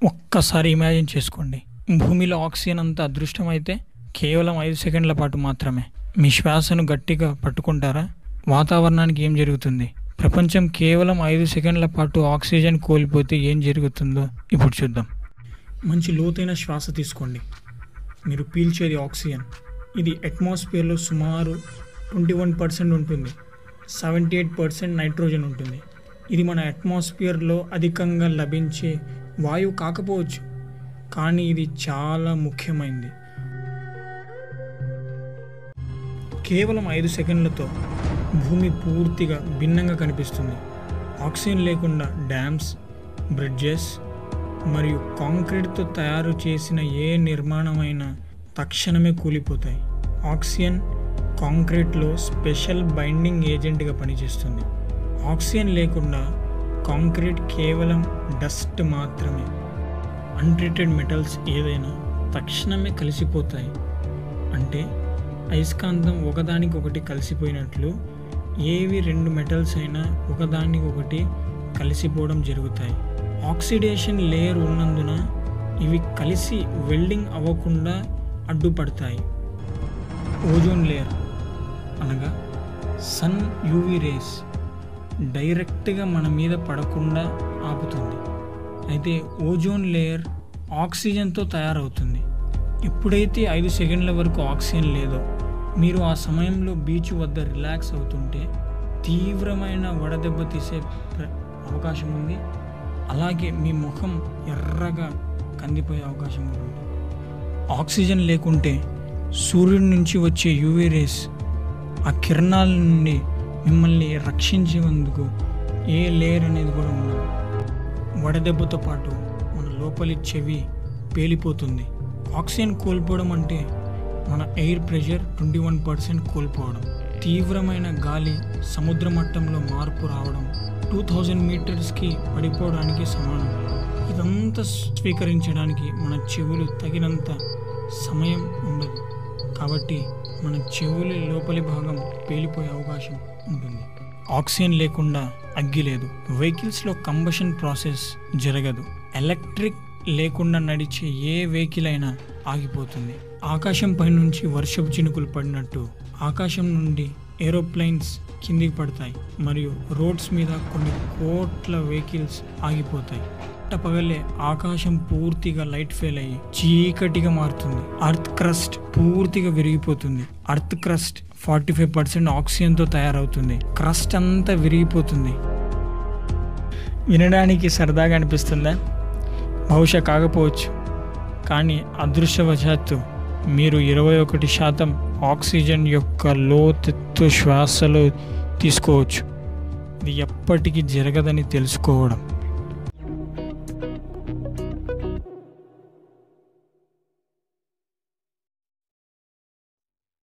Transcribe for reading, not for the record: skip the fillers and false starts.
ఒక్కసారి ఇమాజిన్ చేసుకోండి, భూమిలో ఆక్సిజన్ అంత అదృష్టం అయితే కేవలం 5 సెకండ్ల పాటు మాత్రమే. మీ శ్వాసను గట్టిగా పట్టుకుంటారా? వాతావరణానికి ఏం జరుగుతుంది? ప్రపంచం కేవలం 5 సెకండ్ల పాటు ఆక్సిజన్ కోల్పోతే ఏం జరుగుతుందో ఇప్పుడు చూద్దాం. మంచి లోతైన శ్వాస తీసుకోండి. మీరు పీల్చేది ఆక్సిజన్. ఇది అట్మాస్ఫియర్లో సుమారు 21% ఉంటుంది. 78% నైట్రోజన్ ఉంటుంది. ఇది మన అట్మాస్ఫియర్లో అధికంగా లభించే వాయువు కాకపోవచ్చు, కానీ ఇది చాలా ముఖ్యమైనది. కేవలం 5 సెకండ్లతో భూమి పూర్తిగా భిన్నంగా కనిపిస్తుంది. ఆక్సిజన్ లేకుండా డ్యామ్స్, బ్రిడ్జెస్ మరియు కాంక్రీట్తో తయారు చేసిన ఏ నిర్మాణమైనా తక్షణమే కూలిపోతాయి. ఆక్సిజన్ కాంక్రీట్లో స్పెషల్ బైండింగ్ ఏజెంట్గా పనిచేస్తుంది. ఆక్సిజన్ లేకుండా కాంక్రీట్ కేవలం డస్ట్ మాత్రమే. అన్ట్రీటెడ్ మెటల్స్ ఏదైనా తక్షణమే కలిసిపోతాయి. అంటే అయస్కాంతం ఒకదానికొకటి కలిసిపోయినట్లు ఏవి 2 మెటల్స్ అయినా ఒకదానికొకటి కలిసిపోవడం జరుగుతాయి. ఆక్సిడేషన్ లేయర్ ఉన్నందున ఇవి కలిసి వెల్డింగ్ అవ్వకుండా అడ్డుపడతాయి. ఓజోన్ లేయర్ అనగా సన్ యూవీ రేస్ డైరెక్ట్గా మన మీద పడకుండా ఆపుతుంది. అయితే ఓజోన్ లేయర్ ఆక్సిజన్తో తయారవుతుంది. ఎప్పుడైతే 5 సెకండ్ల వరకు ఆక్సిజన్ లేదో, మీరు ఆ సమయంలో బీచ్ వద్ద రిలాక్స్ అవుతుంటే తీవ్రమైన వడదెబ్బ తీసే అవకాశం ఉంది. అలాగే మీ ముఖం ఎర్రగా కందిపోయే అవకాశం ఉంటుంది. ఆక్సిజన్ లేకుంటే సూర్యుడి నుంచి వచ్చే యూవీ రేస్ ఆ కిరణాల నుండి మిమ్మల్ని రక్షించేందుకు ఏ లేయర్ అనేది కూడా ఉండదు. వడదెబ్బతో పాటు మన లోపలి చెవి పేలిపోతుంది. ఆక్సిజన్ కోల్పోవడం అంటే మన ఎయిర్ ప్రెషర్ 21% కోల్పోవడం. తీవ్రమైన గాలి సముద్ర మట్టంలో మార్పు రావడం 2000 మీటర్స్కి పడిపోవడానికి సమానం. ఇదంతా స్వీకరించడానికి మన చెవులు తగినంత సమయం ఉండదు. కాబట్టి మన చెవుల లోపలి భాగం పేలిపోయే అవకాశం ఉంటుంది. ఆక్సిజన్ లేకుండా అగ్గి లేదు. వెహికల్స్లో కంబషన్ ప్రాసెస్ జరగదు. ఎలక్ట్రిక్ లేకుండా నడిచే ఏ వెహికల్ అయినా ఆగిపోతుంది. ఆకాశం పైనుంచి వర్షపు చినుకులు పడినట్టు ఆకాశం నుండి ఏరోప్లేన్స్ కిందికి పడతాయి మరియు రోడ్స్ మీద కొన్ని కోట్ల వెహికల్స్ ఆగిపోతాయి. పగలే ఆకాశం పూర్తిగా లైట్ ఫెయిల్ అయ్యి చీకటిగా మారుతుంది. అర్త్ క్రస్ట్ పూర్తిగా విరిగిపోతుంది. అర్త్ క్రస్ట్ 45% ఆక్సిజన్తో తయారవుతుంది. క్రస్ట్ అంతా విరిగిపోతుంది. వినడానికి సరదాగా అనిపిస్తుందా? బహుశా కాకపోవచ్చు, కానీ అదృష్టవశాత్తు మీరు 21% ఆక్సిజన్ యొక్క లోతెత్తు శ్వాసలో తీసుకోవచ్చు. ఇది ఎప్పటికీ జరగదని తెలుసుకోవడం.